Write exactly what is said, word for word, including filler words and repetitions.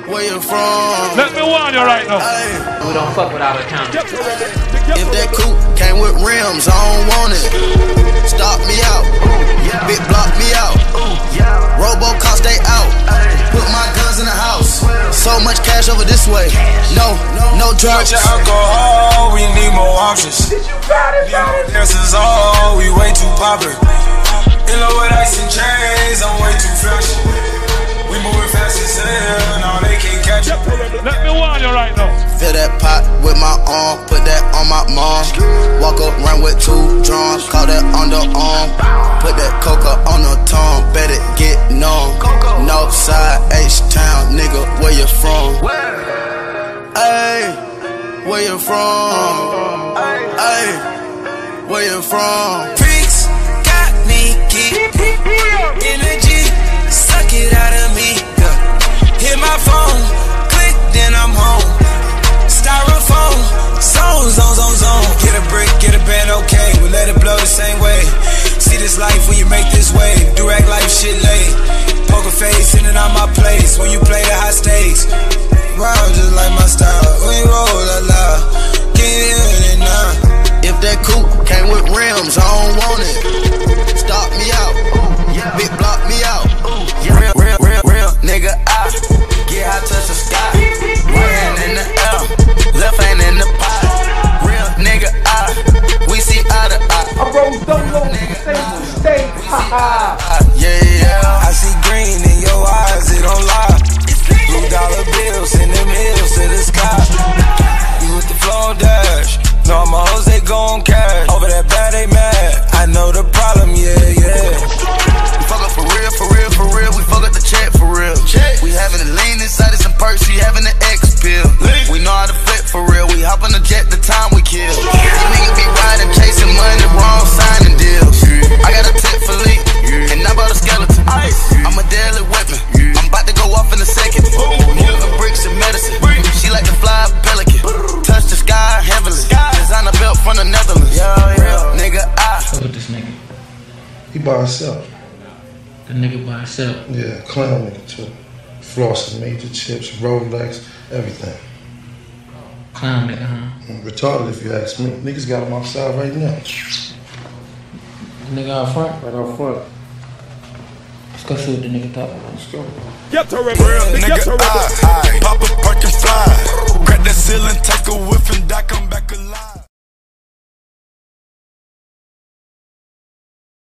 Where you from? Let me warn you right now. Ay. We don't fuck with out of town. If that coupe came with rims, I don't want it. Stop me out, big block me out. Robocop stay out. Put my guns in the house. So much cash over this way. No, no drugs. Too much alcohol, we need more options. This is all, we way too popular. In love with ice and chains, I'm way too flashy. We moving fast as hell, now they can't catch up. Let me warn you right now. Fill that pot with my arm, put that on my mom. Walk around with two drums, call that underarm. Put that coca on her tongue, bet it get numb. Northside, H-Town, nigga, where you from? Ayy, where you from? Ayy, where you from? Freaks got me, keep energy, suck it out of me. Yeah. Hit my phone, click, then I'm home. Styrofoam, zone, zone, zone, zone. Get a brick, get a band, okay. We let it blow the same way. See this life when you make this wave. Direct life shit late. Poker face in and out my place. When you play the high stakes. Wow, just like my style. When you roll, la la. Get in it now. If that coupe came with rims, I don't want it. Stop me out, big block me out. Real, real, real, real nigga out. Get high, touch the sky. Right hand in the air, left hand in the pot. Real nigga out, we see eye to eye. I roll solo, stay, stay, haha. Yeah, yeah. I see green in your eyes, it don't lie. Blue dollar bills in them hills to the sky. You with the flow dash. No, my hoes, they gon' cash. Over that bad, they mad. I know the problem, yeah, yeah. We fuck up for real, for real, for real. We fuck up the check for real. Check. We having a lean inside of some perks. We having an X pill. Lean. We know how to flip for real. We hop on the jet the time we kill. Yeah. You niggas be riding, chasing money, wrong signing deals. Yeah. I got a tip for leak, yeah. And I bought a skeleton. Ice. Yeah. I'm a deadly weapon. Yeah. I'm about to go off in a second. Oh, yeah. Bricks and medicine. Bricks. She like to fly a pelican. Touch the sky heavily. Sky. Design a belt from the Netherlands. Yeah, yeah. Nigga, I. Fuck with this nigga. He by himself. The nigga by himself. Yeah, clown nigga too. Flossing, major chips, Rolex, everything. Clown nigga, huh? I'm retarded if you ask me. Niggas got him outside right now. The nigga out front? Right out front. Let's go see what the nigga talk about. Let's go. Get to it, Real get nigga, to it. I, I pop a perk and fly. Crack that ceiling, take a whiff and die, come back alive.